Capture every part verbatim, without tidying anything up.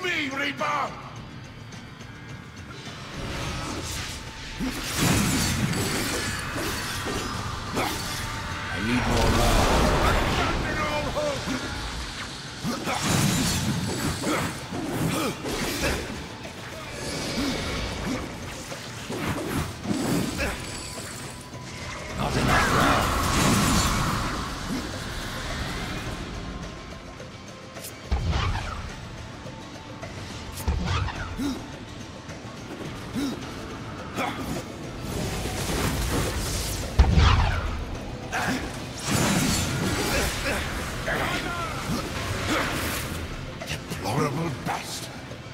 me, Reaper! I need more love. Not enough love. Deplorable bastard.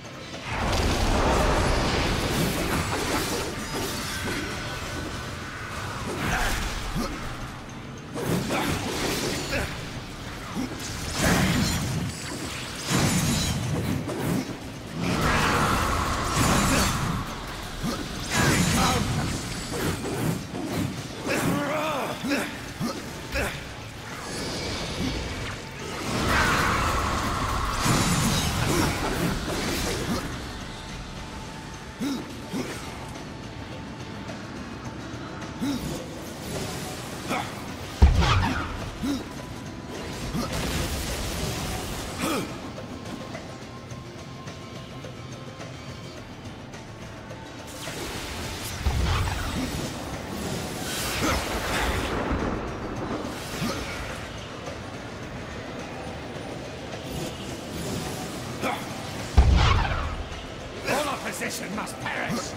Opposition must perish!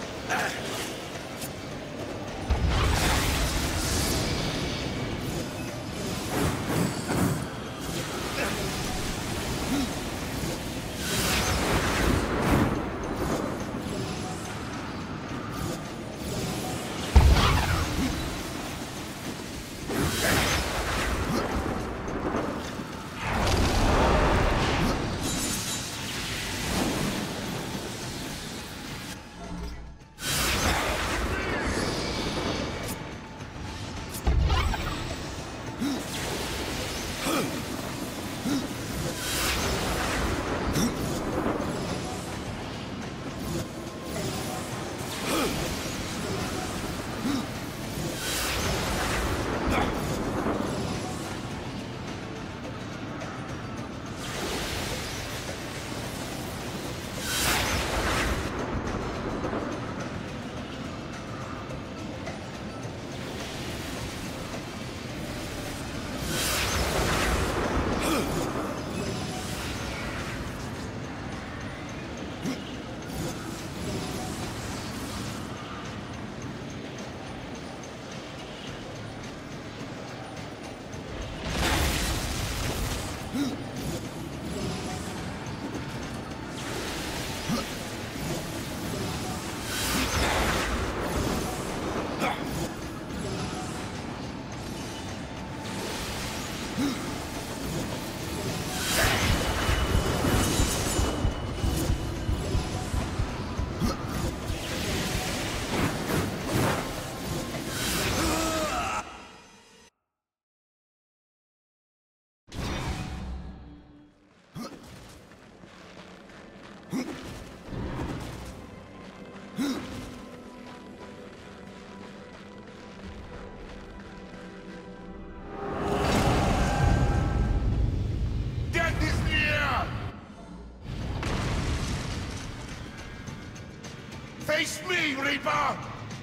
Face me, Reaper!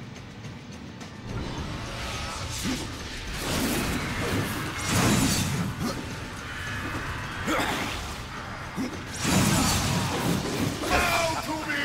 Bow to me!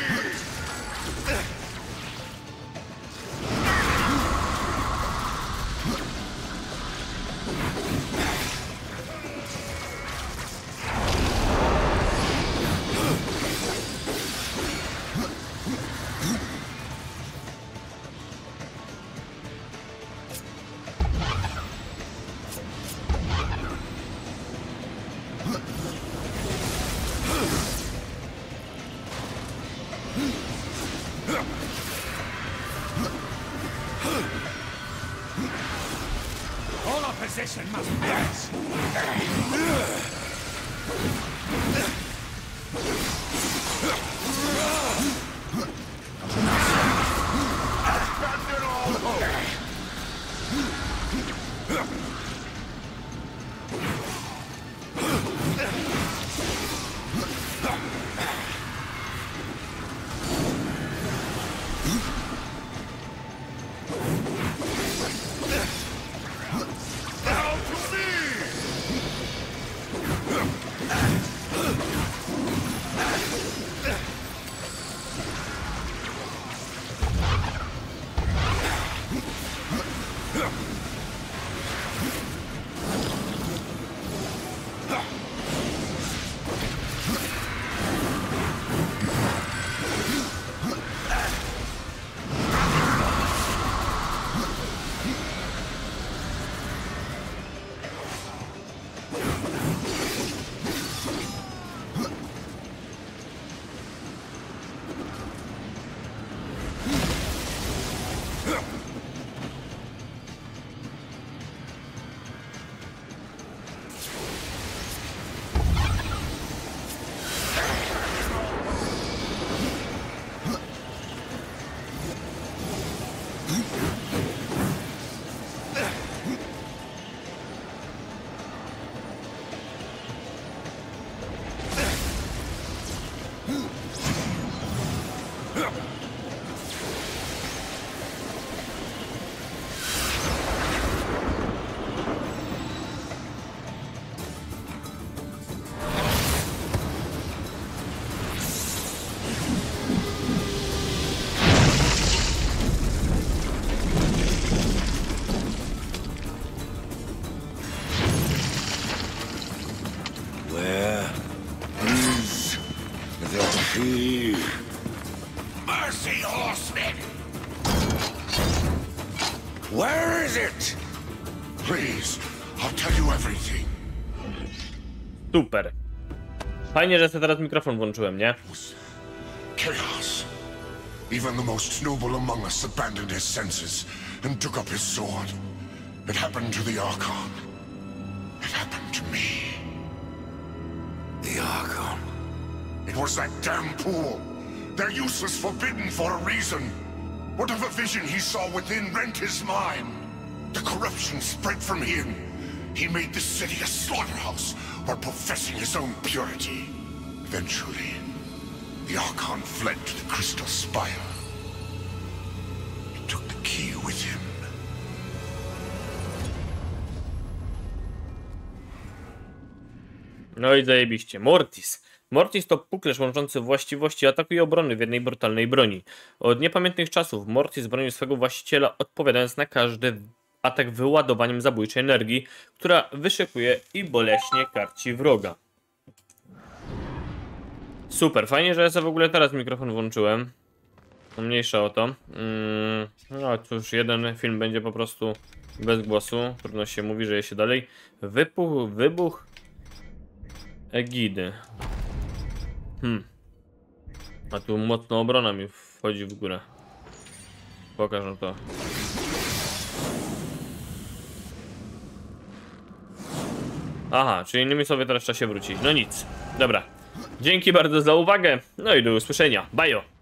All opposition must perish! Abandon all hope! Bow to me! Where is the key? Mercy, horsemen! Where is it? Please, I'll tell you everything. Super. Fajnie, że sobie teraz mikrofon włączyłem, nie? Chaos. Even the most noble among us abandoned his senses and took up his sword. It happened to the Archon. It happened to me. The Archon. It was that damn pool. Their use was forbidden for a reason. Whatever vision he saw within rent his mind. The corruption spread from him. He made the city a slaughterhouse while professing his own purity. Eventually, the Archon fled to the Crystal Spire. He took the key with him. No i zajebiście. Mortis. Mortis to puklerz łączący właściwości ataku i obrony w jednej brutalnej broni. Od niepamiętnych czasów Mortis bronił swego właściciela, odpowiadając na każdy atak wyładowaniem zabójczej energii, która wyszykuje i boleśnie karci wroga. Super, fajnie, że ja sobie w ogóle teraz mikrofon włączyłem. Mniejsza o to. Mm, no cóż, jeden film będzie po prostu bez głosu. Trudno się mówi, że je się dalej. Wybuch, wybuch Egidy. Hmm. A tu mocno obrona mi wchodzi w górę. Pokażę to. Aha, czyli innymi słowy teraz trzeba się wrócić. No nic. Dobra. Dzięki bardzo za uwagę. No i do usłyszenia. Bajo.